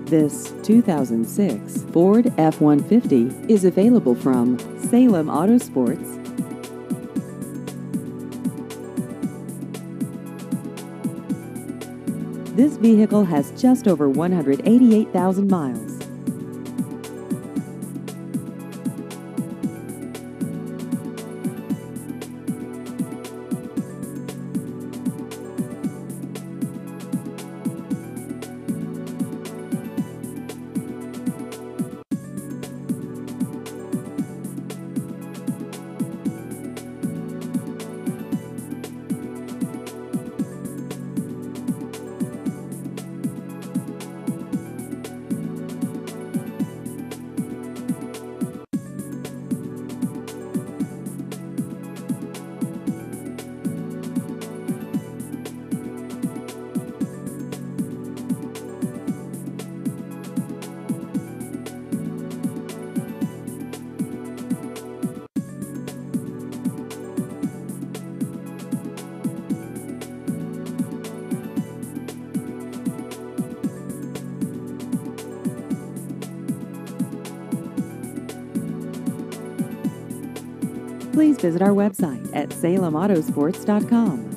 This 2006 Ford F-150 is available from Salem Auto Sports. This vehicle has just over 188,000 miles. Please visit our website at salemautosports.com.